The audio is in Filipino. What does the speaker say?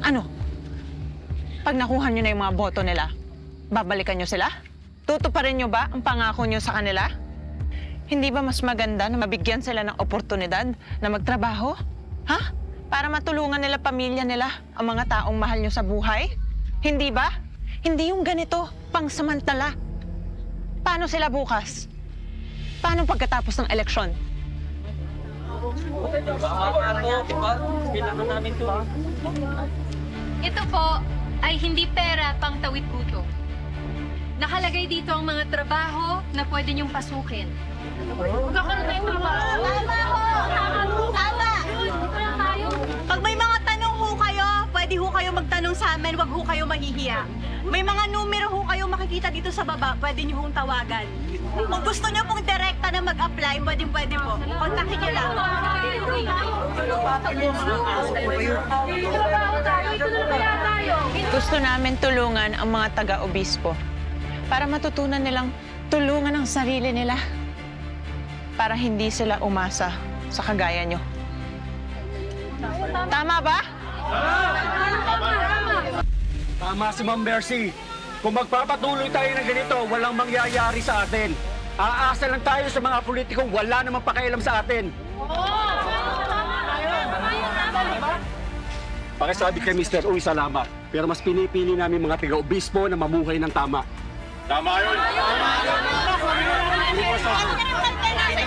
Ano? Pag nakuha nyo na yung mga boto nila, babalikan nyo sila? Tutuparin nyo ba ang pangako nyo sa kanila? Hindi ba mas maganda na mabigyan sila ng oportunidad na magtrabaho? Ha? Para matulungan nila pamilya nila ang mga taong mahal nyo sa buhay? Hindi ba? Hindi yung ganito, pangsamantala. Paano sila bukas? Paano pagkatapos ng eleksyon? Ito po ay hindi pera pang tawid puto. Nakalagay dito ang mga trabaho na pwede niyong pasukin. Magkakaroon tayong trabaho. Tama ho! Tama! Pag may mga tanong ho kayo, pwede ho kayo magtanong sa amin, wag ho kayo mahihiya. May mga numero ho kayo makikita dito sa baba, pwede niyo hong tawagan. Kung gusto niyo pong direkta na mag-apply, pwede po. Kontakin niyo lang. Gusto namin tulungan ang mga taga-obispo para matutunan nilang tulungan ang sarili nila para hindi sila umasa sa kagaya nyo. Tama ba? Tama si Ma'am Mercy. Kung magpapatuloy tayo ng ganito, walang mangyayari sa atin. Aasa lang tayo sa mga politikong wala namang pakialam sa atin. Pakisabi kay Mr. Uy, salamat. Pero mas pinipili namin mga taga-obispo na mamuhay ng tama. Tama yun!